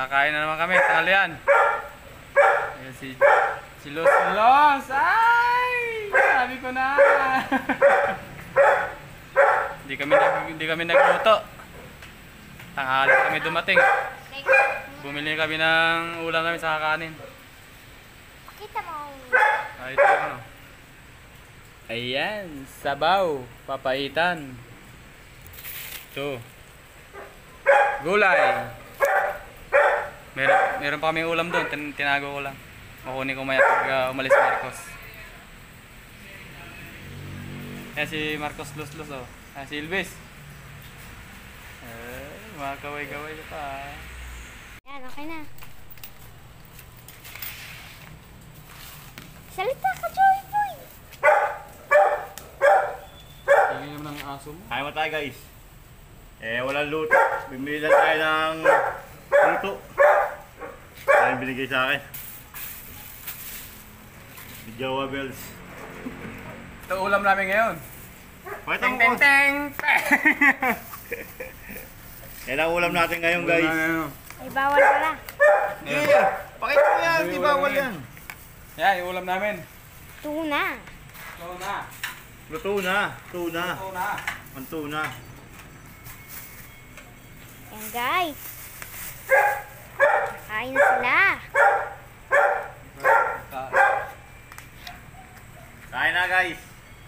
Kakain na naman kami, tanghalian. Ayan si Los Los. Ay! Sabi ko na. Hindi kami nagluto. Tanghali kami dumating. Bumili kami ng ulam namin sa kakanin. Pakita mo. Ay, ito yung ano. Ayan, sabaw, papaitan. Ito. Gulay. Meron pa kami ulam doon, tinago ko lang. Makunin ko maya pag umalis si Marcos. Ayan si Marcos Los oh. Ayan si Ilves. Mga kaway-kaway pa. Yan, okay na. Salita ka, Joy Boy. Tingin naman ng aso mo. Kaya mo tayo guys. Walang luto. Bumili lang tayo ng luto. Ayun binigay sa akin. Jowa Bells. Ito ulam namin ngayon. Pakita mo Teng ko. teng teng. Yan ang ulam natin ngayon guys. Ay, bawal pala. Pakita mo yan. Di bawal yan. Yan, yung ulam namin. Tuna. Tuna. Luto na. Tuna. Tuna. Ang tuna. Yan, guys. Kain na sila. Kain na guys.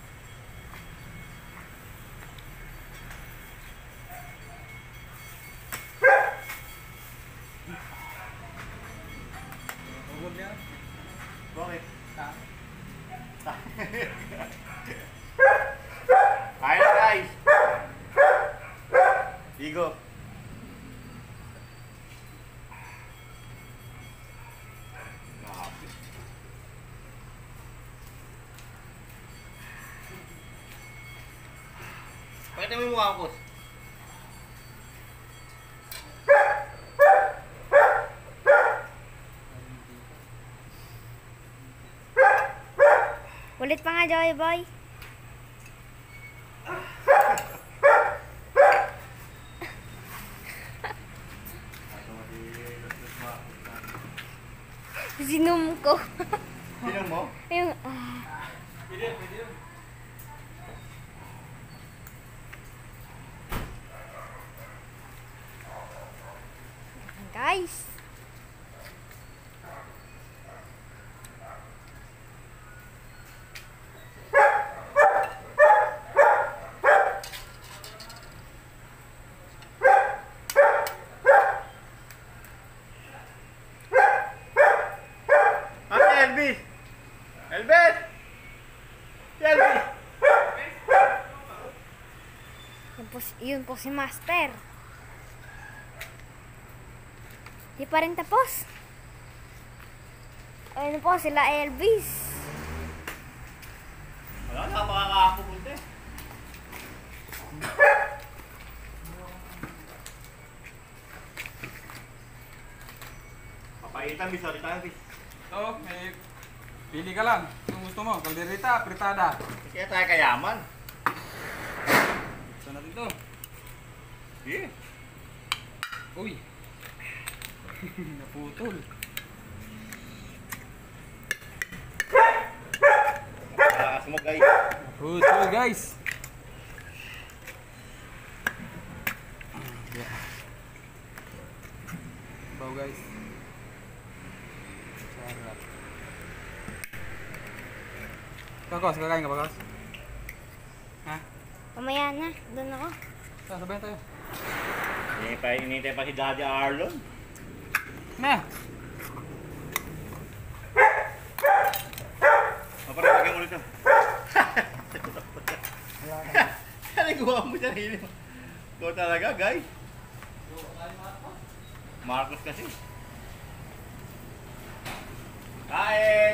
Bakit? Kain na guys. Igo. Pakita mo yung mukha ko. Ulit pa nga, Joy Boy. Sinum ko. Sino mo? Yung, Pwede yun. guys. Elvis! Elvis! Elvis! Yun po si Master. Di pa rin tapos. Ayun po sila Elvis. Wala na, makakapunta eh. Papaitan, bis. Salita, bis. Oo, may pili ka lang. Kung gusto mo, kaldereta, fritada. Kaya tayo kayaman. Gusto natin ito. Yeah. Uy. Naputol. Malakas mo guys. Naputol guys. Baw guys. Sarap. Kakos, kakain ka ba, Kakos? Ha? Mamaya na, doon ako. Sasabayan tayo. Hinihintay pa si Daddy Arlon. Na! Parang lagyan mo ulit ito. Ano gawa mo dyan? Ito talaga guys. Marcos kasi. Kain!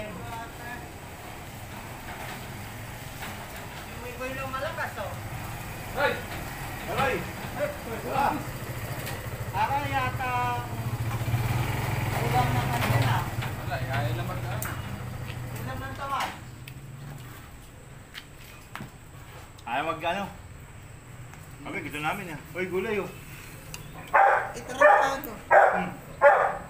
May boy lang malakas to. Hoy! Aray! Wala! Para yata ulang na kanina. Wala, ayaw lang mag-ano. Hindi naman tawad. Ayaw mag-ano? Sabi, gusto namin yan. Uy, gulay oh. Ito rin pa ito.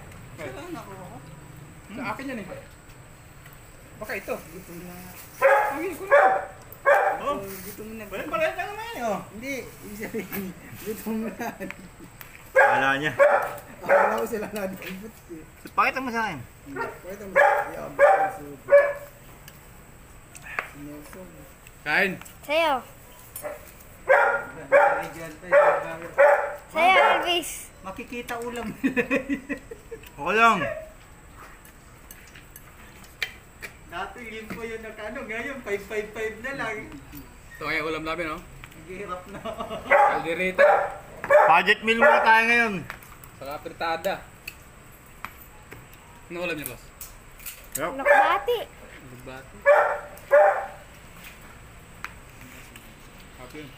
Sa akin yan eh. Baka ito. Gutom na. Pagin ko na. Oh, Gutom na. balik ka naman yun, oh. Hindi, ibig sabihin, gutom na. Kala niya. Akala ko sila nadalbot eh. Pakita mo sa akin. Pakita mo sa iyo, Nelson. Si Nelson. Kain. Sa'yo. Regyan tayo. Sa'yo, Elvis. Makikita ulam. Okay lang. Dati limpo yun nakano, ngayon 555 na lang. Ito kaya ulam namin, no? Naghihirap na. Caldereta. Budget meal muna tayo ngayon. Saka fritada. Ano ulam niya, boss? Yup. Nakbati. Lugbati. Happy yun.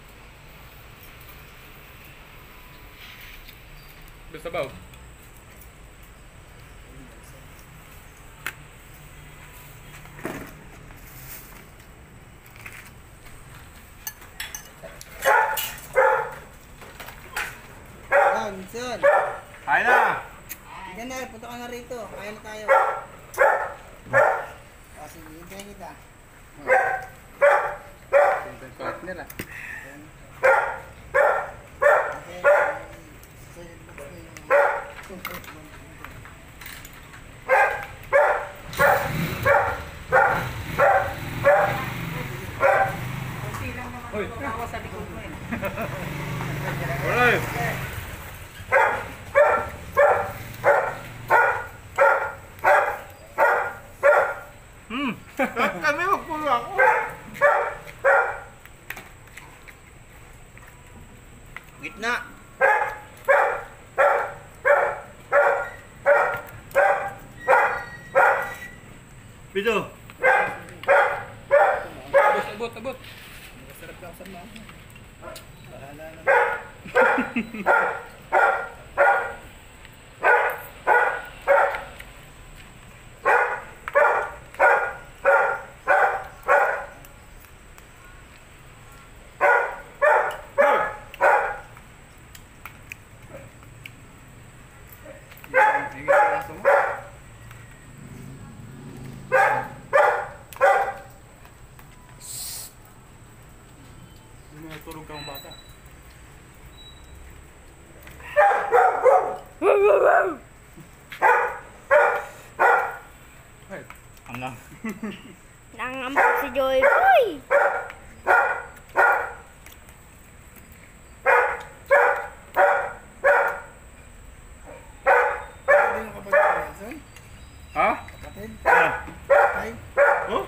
Gusto ba? Nelson. Kaya na. Sige na, punta ka na rito. Kaya na tayo. Sige, hintayin kita. Yung partner ah. Okay. Sige, box na yung... Kunti lang naman Hoy. ang tawa sa likod mo eh. Alright. Kahit kami magpulo ako. Gitna. Pito. Abot. Sarap lang sa mga. Bahala na. Tulog kang bata. Ay, Ano? Nangampak si Joy Boy. Ano yung kapatid ni Nelson? ha? Kapatid? Ah. Ay, Oh?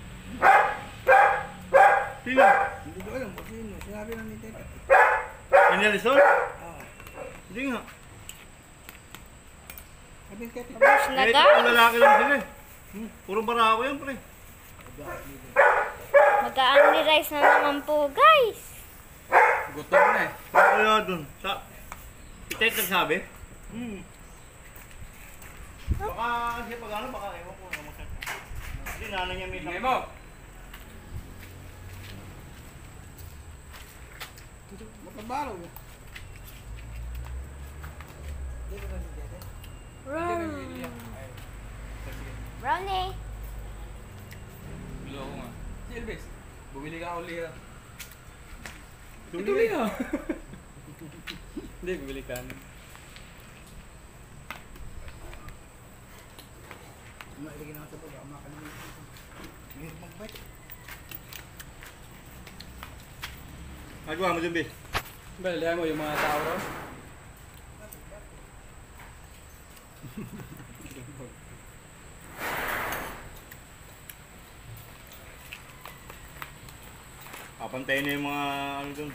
Sino? hindi ko alam kung sino. Sinabi lang ni Tete. Si Nelson? Ah, Hindi nga. sabi ni Tete. Tapos na Eh, ito guys. ang lalaki lang sila eh. Puro barako yan, pre. Mag-aangli rice na naman po guys. Gutom na eh. Ano kaya dun? Si Ted nagsabi? Baka siya pag ano, baka ewan ko. Hindi, nanay niya may Tingnan mo. Magkabaro. Dito ba si Tete? Brownie. Bilo ako nga. Si Elvis, bumili ka ako lira. Tuloy. Tuloy ah. Hindi, bumili ka. Mailagay na ako sa pag makalimutan ko. Mahirap mag-bike. Nagawa mo dun, bis. Balihan mo yung mga tao ron. Papantayin na yung mga ano dun.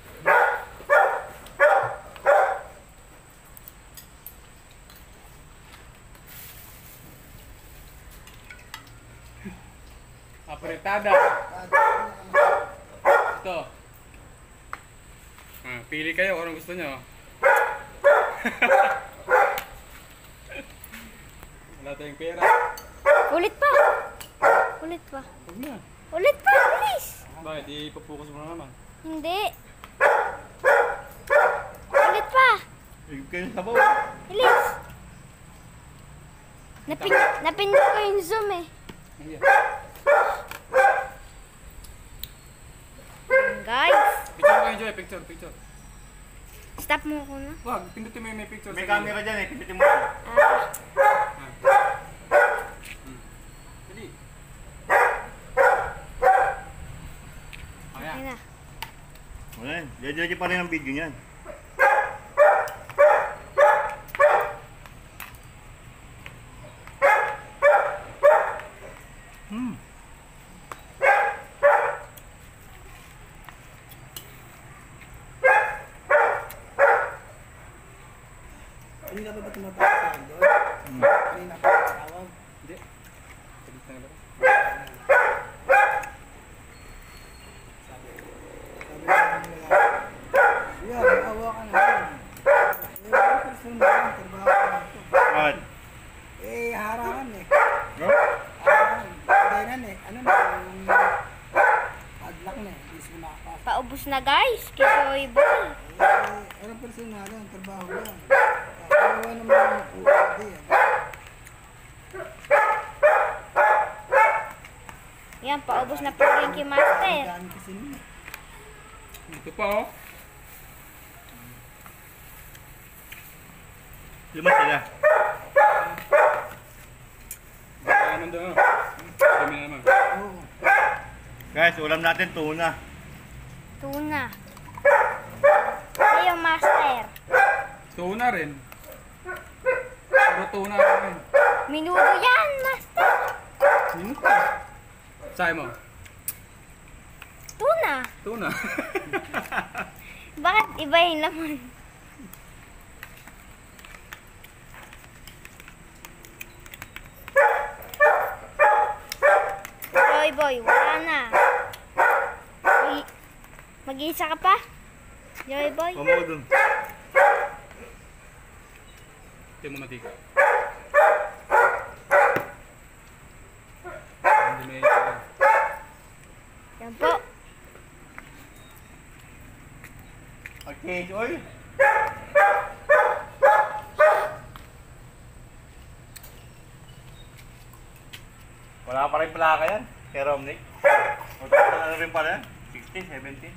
Apretada. Ito. Pili kayo kung anong gusto nyo. Wala tayong pera. Ulit pa. Ulit pa. Huwag na. Ulit pa, bilis. Bakit? Ipapokus mo na naman. Hindi. Ulit pa. Higit kayo sa sabaw. Bilis. Napindot ko yung zoom eh. Ayan. Guys, Picture ko kayo, Joy. Picture. stop mo ko na. Wag, pindutin mo yung may picture. May sa camera gilid. dyan eh, pindutin mo. Ah, Dali. okay Ayan. na. Wala yan. Diyan pa rin ang video niyan. Kanina pa ba tumatawag sa akin doon? Kanina pa tumatawag. Hindi. Talit na lang. Sabi ng lalaki, kuya, maawa ka naman. Wala person na yun, trabaho ko na ito. Bakit? Harangan eh. No? Harangan. Kadenan eh. Ano na, yung padlock na eh. Hindi sila makapasok. Paubos na guys, kay Joy Boy. Walang personal lang, trabaho lang. Kawawa naman yung UAD eh. Yan, paubos na po rin kay Master. Ang dami kasi nun. Ito pa oh. Lima sila. Baka naman doon oh. Dami na naman. Oo. Guys, ulam natin tuna. Tuna. Kayo, Master. Tuna rin. Puro tuna rin. Minudo yan, Master. Minuto. Sabi mo. Tuna. Tuna. Bakit iba yung laman? Joy Boy, wala na. Mag-iisa ka pa? Joy Boy? Pamaw dun. Hindi mo matika. Hindi mo yung Yan po. Okay, oy. Wala pa rin plaka yan. Kay Romnick. O ano rin pala yan? 16, 17.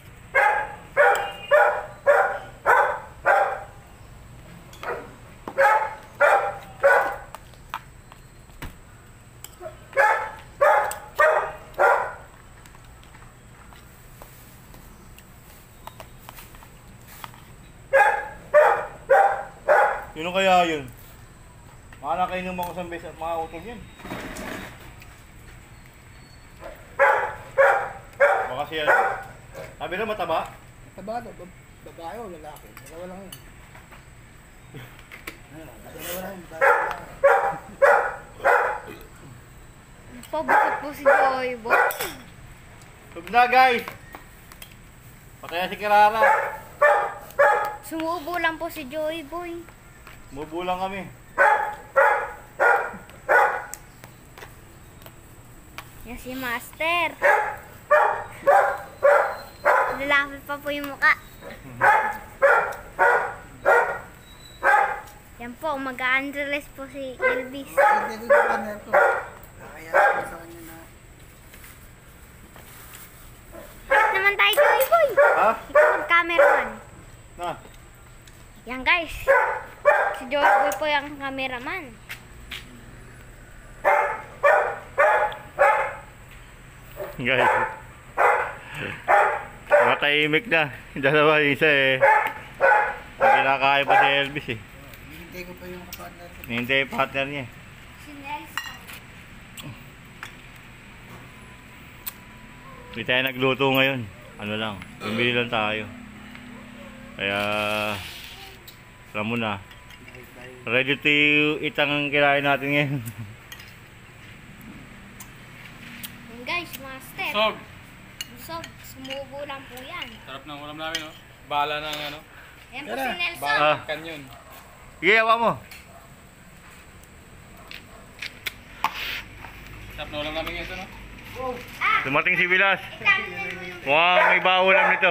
Sino kaya yun? Mga nakainom ako sa beses at mga utol yan. Baka siya. Sabi na mataba. Tabado, babae o lalaki? Dalawa lang yun. Dalawa lang yun, babae o lalaki. Pabukot po si Joy Boy. Tug na guys! Pataya si Kirara. Sumubo lang po si Joy Boy. Mubulang kami. Yan si Master. Lalapit pa po yung muka. Yan po, mag-a-undress po si Elvis. Hindi ko yung panel ko. Kaya ako sa kanya na. Harap naman tayo, Joy Boy. Ha? Ikaw mag-cameraman. Na. Yan guys. Si Joy Boy po yung cameraman. Guys. Matahimik na. Dalawa, isa eh. Hindi nakakaya pa si Elvis eh. Hintay ko pa yung kapartner ko. Hintay yung partner niya. Si Nelson. Hindi tayo nagluto ngayon. Ano lang, bumili lang tayo. Kaya, alam mo na. Ready to eat ang kinain natin ngayon. Yan guys, Master. Sog. Busog. Sumubo lang po yan. Sarap ng ulam namin oh. Bala ng ano. Yan po si Nelson. Bala ng kanyon. Sige, awa mo. Sarap ng ulam namin ngayon ito no. Dumating si Vilas. Examiner mo yung Wow, may baulam nito.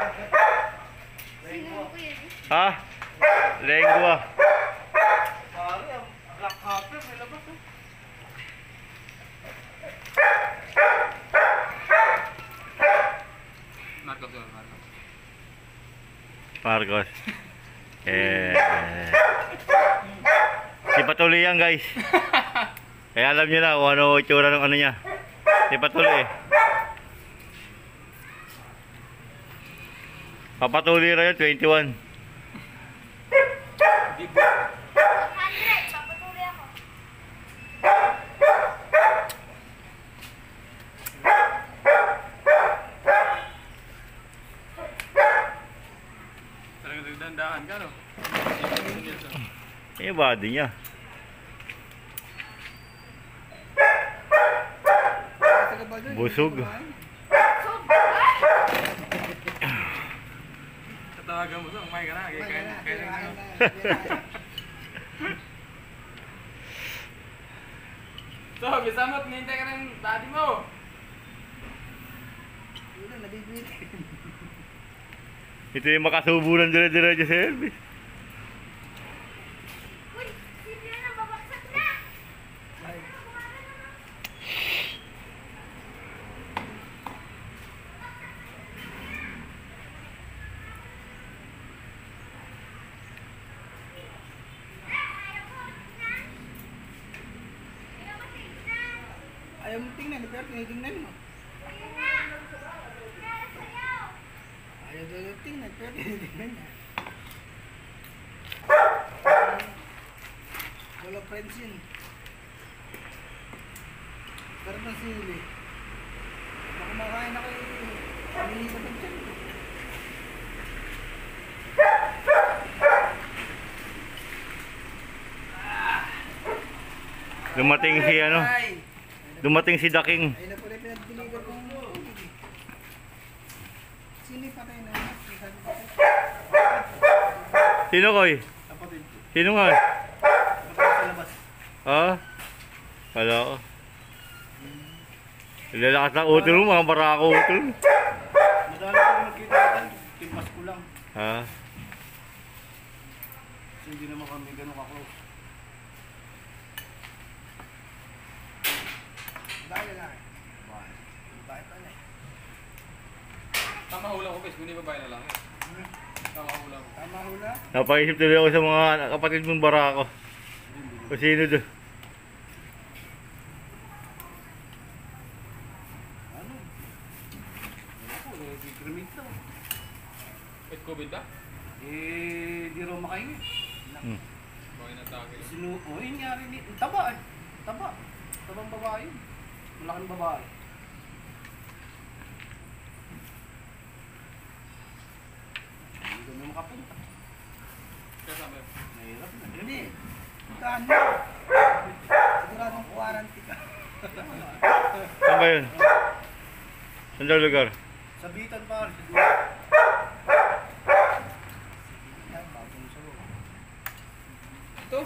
sino ko yun. Ha? Lengua. Pare, ang black pepper, may labas. Marcos. Si Patuloy yan, guys. Kaya alam nyo na kung ano itsura ng ano niya. Si Patuloy. Papatuloy rin yun, 21. 100, papatuloy ako. Talagang nagdandahan ka, no? Body niya. Busog. Tatawagan mo sa umay ka na. Kaya na. So, bisa mo, tinintay ka ng daddy mo. Ito yung makasubo ng dire-diretso sa Elvis. Uy, sino na, babaksak na! Ayaw mo tingnan, pero tinitingnan mo. Ayaw daw tingnan, pero tinitingnan niya. Wala friends yun. Pero ng sili. Baka kumakain ako humihigot ang tiyan. Dumating si ano, dumating si Daking. Ayun na pala yung pinag-deliver kong tubig. Sili patay na. Sabi ko, Sino koy? kapatid ko. Sino nga? Kapatid sa labas. Ha? Wala ko. Lalakas ng utol mo, mga barako utol. Madami ko nakita yan. Timpas ko lang. Ha? Kasi hindi naman kami ganun ka-close. Bahay lalaki. Bahay. Bahay pala eh. Tama hula ko, guys. Hindi babae na lang. Tama hula ko. Tama hula. Napaisip tuloy ako sa mga kapatid mong barako. O sino doon? Ano? Ako, nag-cremate daw. Wait, COVID ba? Di raw makain eh. Hmm. Bakit natake? Oh, yun nga rin. Taba eh. Taba. Tabang babae. Malaking babae. Hindi ko na makapunta. Kasama yun. Mahirap na. Hindi. Puntahan mo. Siguradong quarantine ka. Saan ba yun? Saan daw lugar? Sa Bitan pa. Siguro. Yan, bagong solo. Ito?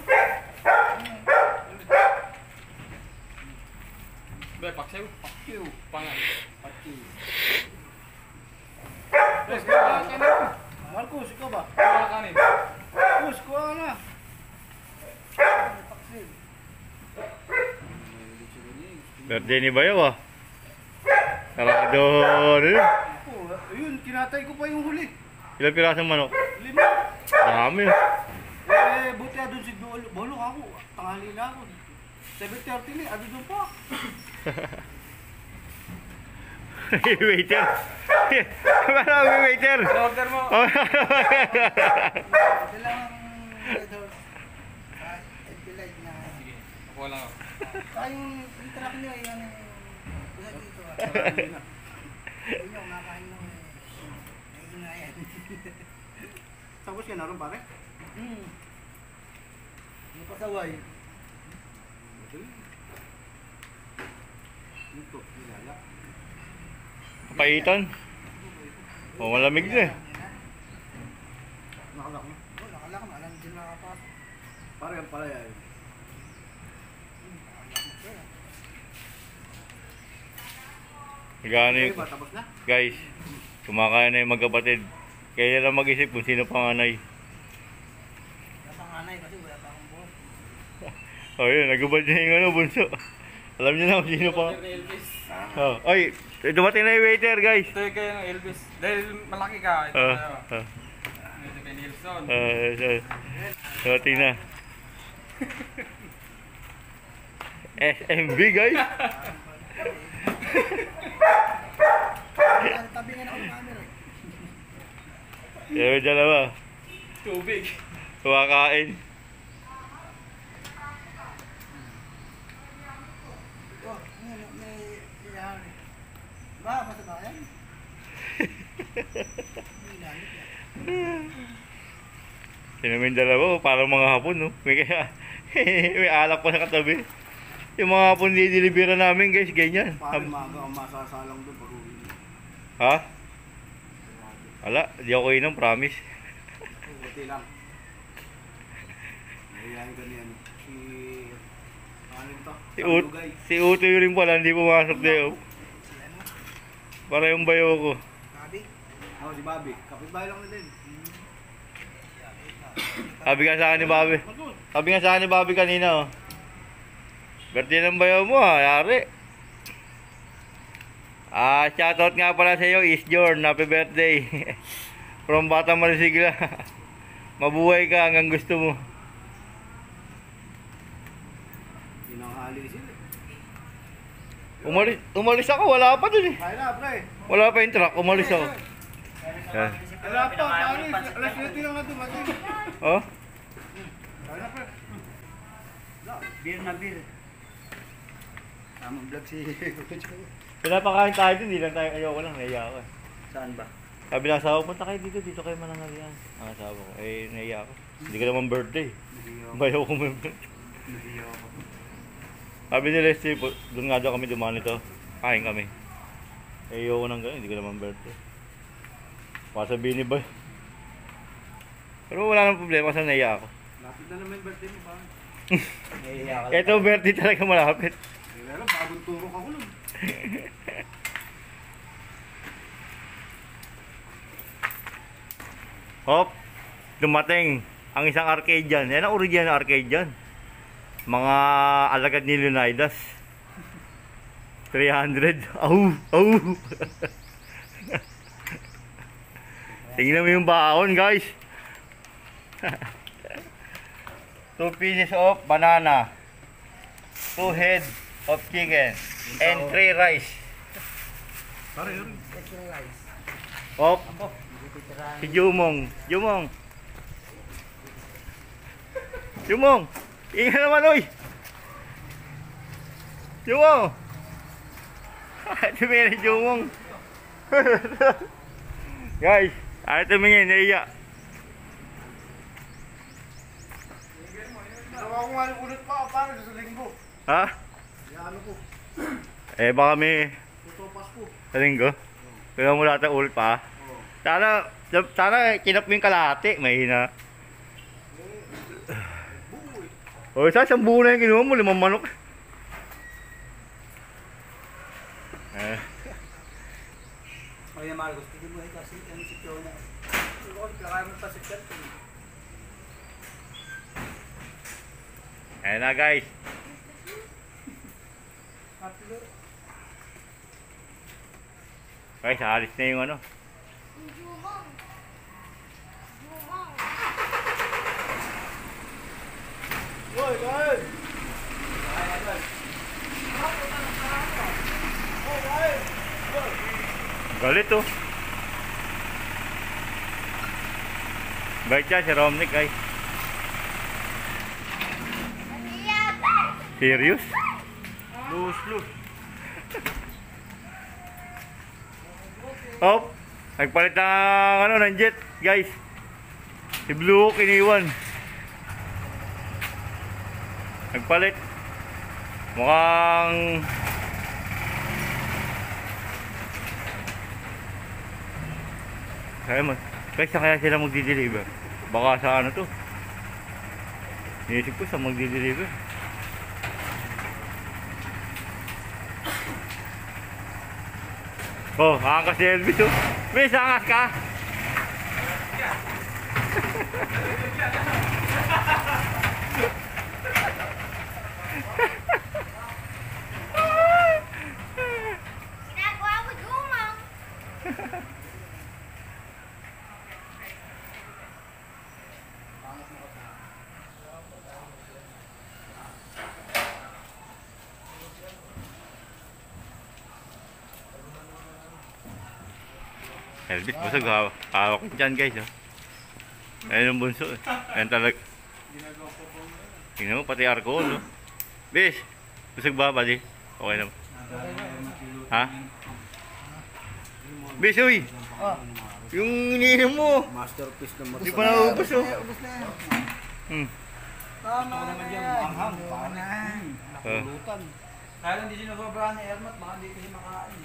Be, paksayo. Pakyo. Pangan. Pakyo. Boss, kuha ka na. Marcos, ikaw ba? Kuha ka kanin. Marcos, kuha ka na. Pakyo. Birthday ni Bayaw ah. Sarado rin. Ako, ayun, kinatay ko pa yung huli. Ilang pirasong manok? 5. Marami. Buti na doon si Bolo ako. Tanghali na ako. 7:30 na, doon pa. Waiter. Marami waiter. Order mo. Ito lang ang red horse. FB Light na. Sige, kuha lang ako. Yung truck nyo, yung busa dito. Hindi nyo kumakain ng naingayan. Tapos ka naroon pare? Ano pa saway? Ito, nilala. Kapaitan. O malamig na eh. Nakalak mo? Oo, nakalak mo. Alam din nakapasok. Pare ang pala yan. Gano yung... Tapos na? Guys, kumakain na yung magkapatid. Kaya lang mag-isip kung sino panganay. Wala pang anay kasi wala pa akong buhok. O yun, nagubad niya yung ano, bunso. Alam niyo na kung sino pa. Order ni Elvis. Oh, ay, dumating na yung waiter, guys. Ito yung kayo ng Elvis. Dahil malaki ka. Ito Ah, na. ah. Ito kayo Nilsson. So, na. SMB guys. Tabi nga na ako ng camera. Yung dalawa. Tubig. Kumakain. Oh, may iyahan. Ba, basta ba yan? May ilalit yan. Sino may dalawa, parang mga hapon, no? May, may alak pa sa katabi. Yung mga hapon didilibira namin, guys, ganyan. Parang maga ang masasalang doon pag uwi. Ha? Wala, di ako inom, promise. Buti lang. Nahihayin ka niyan. Ano ito? Talugay. Si Utoy rin pala, hindi pumasok din. Si ano? Para yung bayo ko. Bobby? Oo, si Bobby. Kapitbahay lang na din. Sabi nga sa akin ni Bobby. Sabi nga sa akin ni Bobby kanina, oh. Birthday ng bayo mo, ha, yari. Shoutout nga pala sa iyo, Isjorn. Happy birthday. From Batang Marisigla. Mabuhay ka hanggang gusto mo. Inanghali sila. Umalis ako, wala pa dun eh. Kaya na, pre. Wala pa yung truck, umalis ako. Yan. Wala pa, paano? Alas 7 lang na dumating. Oh? Kaya na, pre. Beer na beer. Tamang vlog si Pinapakain tayo dun, hindi lang tayo, ayoko lang, naiya ako eh. Saan ba? Sabi ng asawa, punta kayo dito kayo manangalian. Ang asawa ko, eh, naiya ako. Hindi ko naman birthday. Bayaw ko may birthday. Sabi ni Leslie, doon nga daw kami dumaan ito. Kain kami. Eh, ayoko nang gano'n, hindi ko naman birthday. Pasabihin ni Bay. Pero wala nang problema kasi naiya ako. Lapit na naman yung birthday mo, pa. Ito, birthday talaga malapit. Pero bagong turok ako nun. Hop, dumating ang isang arcade dyan. Yan ang original na arcade dyan. Mga alagad ni Leonidas. 300. Au! Au! Tingnan mo yung baon, guys. 2 pieces of banana. 2 head of chicken. And 3 rice. Pare, yun. Hop. Si Jumong. Jumong. Jumong. Ingat naman, oy. Jumong. Tumingin ni Jumong. Guys, ayaw tumingin. Naiya. Nawa ko nga ulit pa, paano sa linggo? Ha? Ano ko? Eh, baka may Tutopas ko. sa linggo. Kaya mo lahat ang ulit pa. Sana kinap mo yung kalahati. Mahina. O, isang buo na yung kinuha mo. 5 manok. Kaya Marcos, hindi mo kasi ang si Chona. Siguro ko, lakay mo pa si Chona. Ayan na, guys. Guys, alis na yung ano. Jumong. Jumong. Hoy, guys! Galit oh. Bait dyan si Romnick, guys. Serious? Lose. Hop! Nagpalit ng jet, guys. Si Blue Hawk iniwan. Nagpalit. Mukhang guys, saan kaya sila magdi-deliver? Baka sa ano to? Inisip ko sa magdi-deliver. Oh, angkas si Elvis oh. Miss, angas ka? Ginagawa mo, Jumong. Elvis, busog. Hawak ko dyan guys. Oh. Ayun yung bunso. Ayun talaga. Tingnan mo, pati arko. No? Bis, busog ba, buddy? Okay naman. Ha? Bis, uy! Yung iniinom mo. Masterpiece na Di pa naubos, oh. Ubus na yan. Hmm. Tama na yan. Manghang. Oh. Pulutan. Kaya hindi sinasobrahan ni Ermat, baka hindi kasi makain.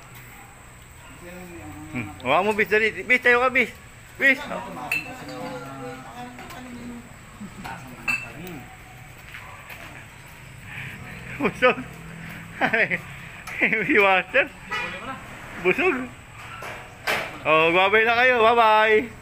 Hawa mo, bis, dali. Bis, tayo ka, bis. Bis! Busog. Heavy water. Busog. Oh, babay na kayo. Bye-bye.